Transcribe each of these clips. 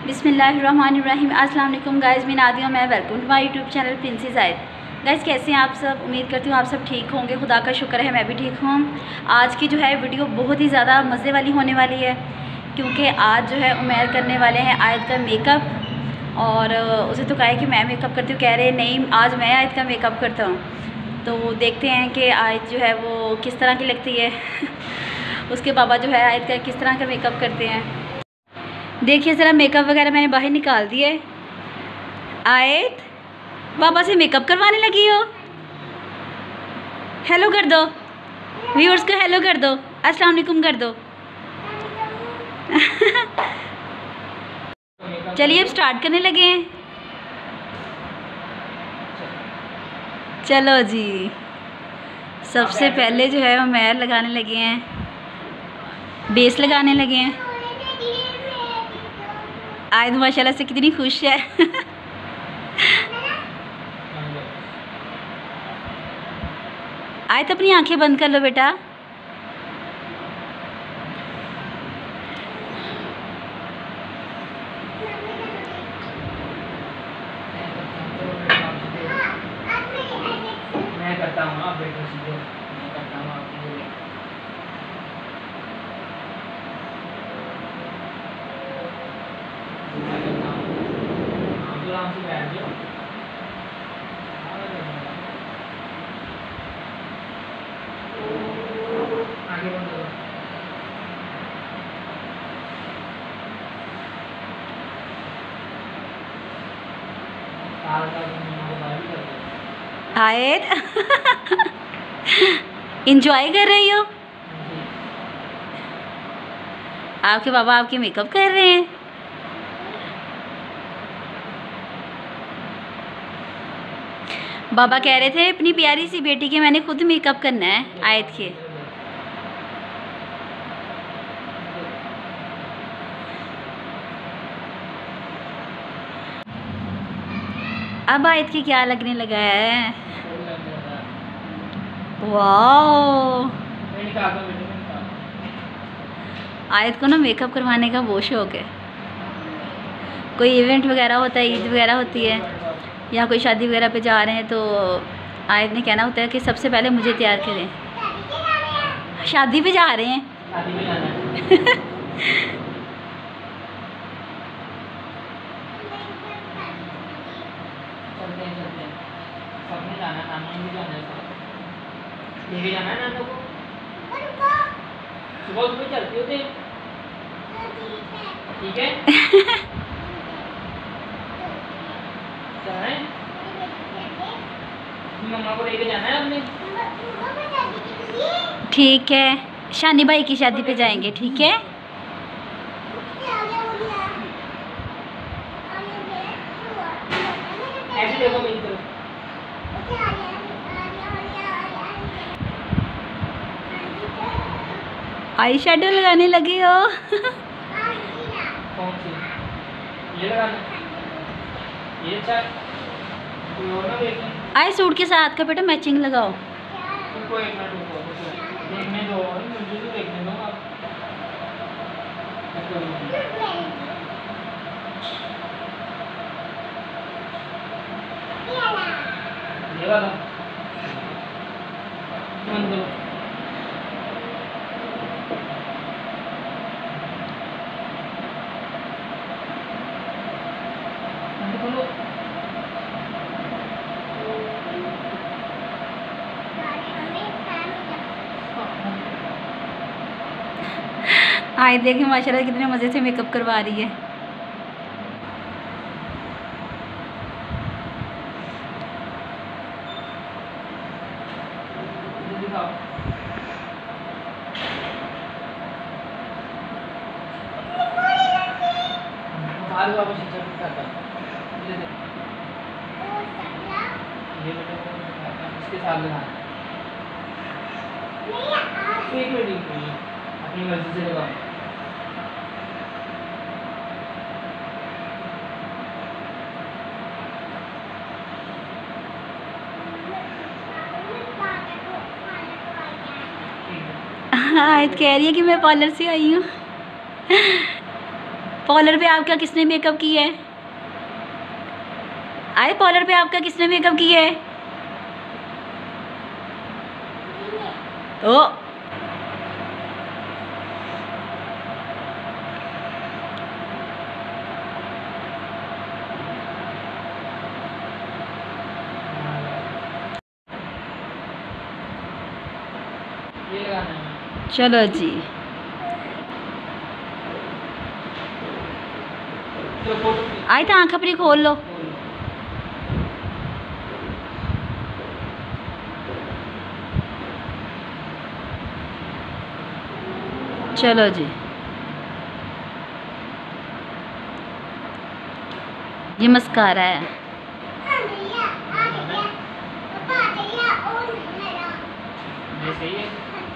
बिस्मिल्लाहिर्रहमानिर्रहीम। अस्सलाम वालेकुम गाइज़, मैं नादिया, मैं welcome to my YouTube channel princess Ayat. Guys कैसे हैं आप सब? उम्मीद करती हूँ आप सब ठीक होंगे। खुदा का शुक्र है मैं भी ठीक हूँ। आज की जो है वीडियो बहुत ही ज़्यादा मज़े वाली होने वाली है, क्योंकि आज जो है उमैर करने वाले हैं आयत का मेकअप। और उसे तो कहा है कि मैं मेकअप करती हूँ, कह रहे नहीं आज मैं आयत का मेकअप करता हूँ। तो देखते हैं कि आयत जो है वो किस तरह की लगती है उसके बाबा जो है आयत का किस तरह का मेकअप करते हैं। देखिए ज़रा मेकअप वगैरह मैंने बाहर निकाल दिया है। आयत बाबा से मेकअप करवाने लगी हो? हेलो कर दो व्यूअर्स को, हेलो कर दो, अस्सलाम वालेकुम कर दो चलिए अब स्टार्ट करने लगे हैं। चलो जी, सबसे पहले जो है उमैर लगाने लगे हैं, बेस लगाने लगे हैं। आयत माशाल्लाह से कितनी खुश है आयत अपनी आंखें बंद कर लो बेटा। मैं करता हूँ, आप बैठो सीधे। मैं करता हूँ, आप बोलो। मैं करता हूँ, आप तो आराम से बैठ जाओ। आगे बढ़ो। आयत इंजॉय कर रही हो? आपके बाबा आपके मेकअप कर रहे हैं। बाबा कह रहे थे अपनी प्यारी सी बेटी के मैंने खुद मेकअप करना है आयत के। अब आयत के क्या लगने लगा है? वाओ, आयत को ना मेकअप करवाने का बहुत शौक है। कोई इवेंट वगैरह होता है, ईद वगैरह होती है या कोई शादी वगैरह पे जा रहे हैं तो आयत ने कहना होता है कि सबसे पहले मुझे तैयार करें। शादी पे जा रहे हैं सबने जाना, नाना भी जाना है, लेके जाना है नाना को। सुबह सुबह चलती होते, ठीक है चलना है, मम्मा को लेके जाना है अपने। ठीक है, शानी भाई की शादी पे जाएंगे, ठीक है। ऐसे देखो मेरी तरफ। आई शेडो लगाने लगी हो कौन सी? ये लगाना, ये अच्छा, कोई और ना देख लें। आई सूट के साथ का बेटा मैचिंग लगाओ। उनको एक मिनट रुको, देखने दो, मुझे तो देखने दो आप। ये वाला बंद करो। बंद करो। आई देखिए माशाल्लाह कितने मज़े से मेकअप करवा रही है। दिखाओ। बाहर वापस शीशा करता, ये बेटा इसके साथ लगाना। एक मिनट अपनी मर्जी से लगाओ। आयत कह रही है कि मैं पार्लर से आई हूँ। पार्लर पे आपका किसने मेकअप किया है? आए पार्लर पे आपका किसने मेकअप किया है? ओ ये लगाना है। चलो जी, तो फोटो आए तो आँख अपनी खोल लो। चलो जी, ये मस्कारा है। ये सही है।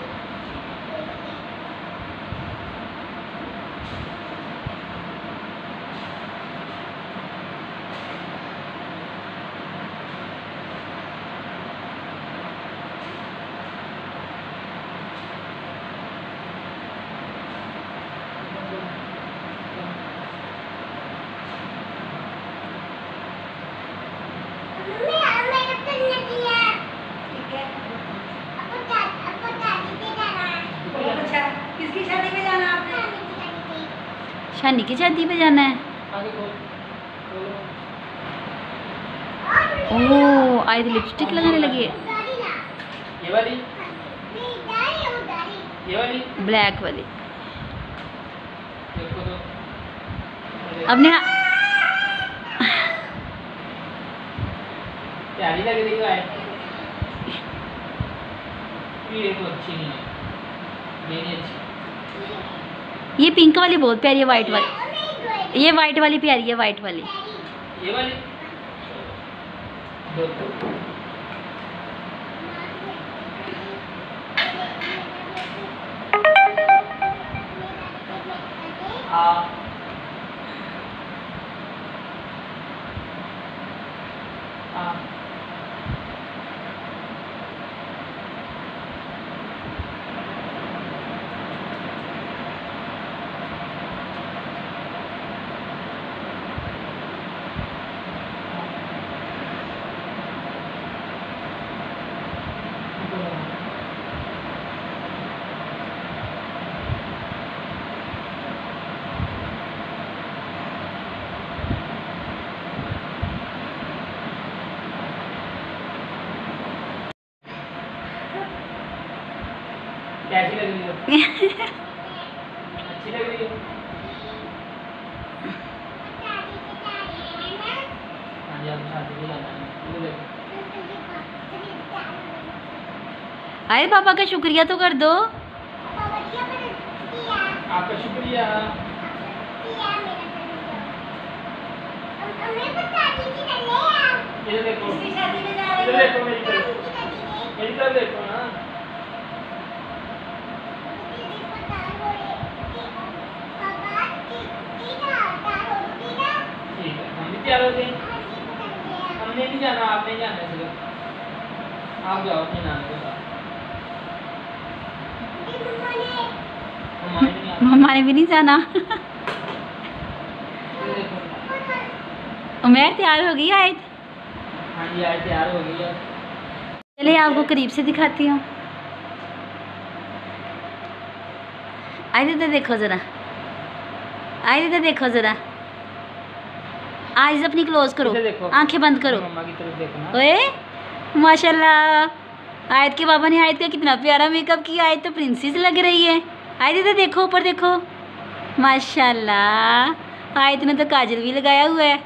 किसकी शादी पे जाना आपने? शानी की शादी पे जाना है। आगे खोल। ओह, आज लिपस्टिक लगाने लगी है, ये वाली, ये वाली ब्लैक वाली। देखो तो अपने प्यारी लग रही है। ये तो अच्छी नहीं है, ये नहीं अच्छी। ये पिंक वाली बहुत प्यारी है, वाइट वाली, ये वाइट वाली प्यारी है, वाइट वाली। ये वाली दो आ आ कैसी लग रही है? अच्छी लग रही है। हाँ जी, आप शादी पे जाना है। ये देखो। अरे पापा का शुक्रिया तो कर दो। आपका शुक्रिया। ये देखो, इधर देखो, मेरी तरफ देखो ना। ठीक है, हम भी तैयार हो गए। हमने नहीं जाना, आप नहीं जाना सिर्फ। आप जाओ अपने नाम के साथ। मम्मा ने भी नहीं जाना। ये देखो। उमर तैयार हो गई आयत? हाँ जी, आज तैयार हो गई है। चलिए आपको करीब से दिखाती हूँ। आयत इधर देखो ज़रा, आयत इधर देखो ज़रा, आइज़ अपनी क्लोज करो, इधर देखो। आंखें बंद करो। मम्मा की तरफ देखो ना। ओए माशाल्लाह, आयत के बाबा ने आयत का कितना प्यारा मेकअप किया। आयत तो प्रिंसेस लग रही है। आयत इधर देखो, ऊपर देखो, माशाल्लाह आयत ने तो काजल भी लगाया हुआ है।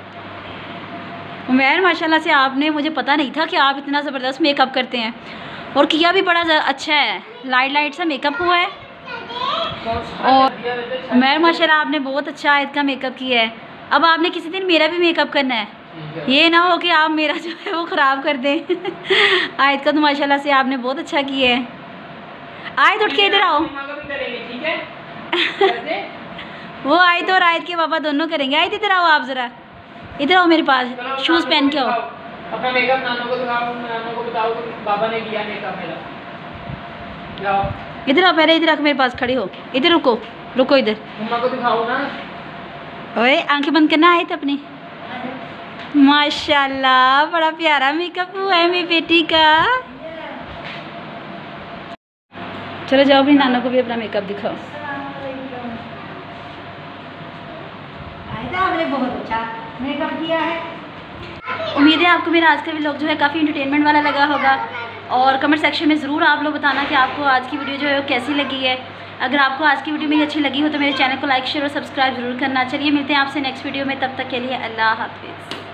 उमर माशाल्लाह से आपने, मुझे पता नहीं था कि आप इतना ज़बरदस्त मेकअप करते हैं, और किया भी बड़ा अच्छा है, लाइट लाइट सा मेकअप हुआ है। और उमर माशाल्लाह आपने बहुत अच्छा आयत का मेकअप किया है। अब आपने किसी दिन मेरा भी मेकअप करना है, ये ना हो कि आप मेरा जो है वो ख़राब कर दें। आयत का तो माशाल्लाह से आपने बहुत अच्छा किया है। आयत उठ के इधर आओ। वो आयत और आयत के पापा दोनों करेंगे। आयत इधर आओ, आप ज़रा इधर आओ मेरे पास, शूज़ पहन के आओ। अपना मेकअप नानों को दिखाओ, नानों को बताओ कि बाबा ने किया मेकअप मेरा। जाओ इधर आओ, पहले इधर आके मेरे पास खड़े हो, इधर रुको, रुको इधर। मम्मा को दिखाओ ना। ओए आंखें बंद करना आए थे अपनी। माशाल्लाह बड़ा प्यारा मेकअप हुआ है मेरी बेटी का। चलो जाओ अपनी नाना को भी अपना मेकअप दिखाओ। आपने बहुत अच्छा मेकअप किया है। उम्मीद है आपको मेरा आज का व्लॉग जो है काफ़ी इंटरटेनमेंट वाला लगा होगा और कमेंट सेक्शन में ज़रूर आप लोग बताना कि आपको आज की वीडियो जो है वो कैसी लगी है। अगर आपको आज की वीडियो मेरी अच्छी लगी हो तो मेरे चैनल को लाइक शेयर और सब्सक्राइब जरूर करना। चलिए मिलते हैं आपसे नेक्स्ट वीडियो में, तब तक के लिए अल्लाह हाफिज़।